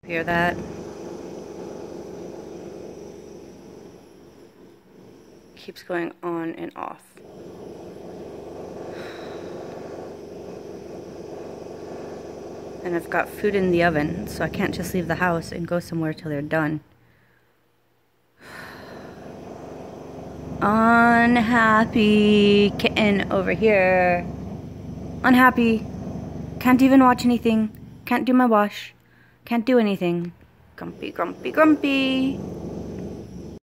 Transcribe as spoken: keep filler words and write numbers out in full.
Hear that? Keeps going on and off. And I've got food in the oven, so I can't just leave the house and go somewhere till they're done. Unhappy kitten over here. Unhappy. Can't even watch anything. Can't do my wash. Can't do anything. Grumpy, grumpy, grumpy.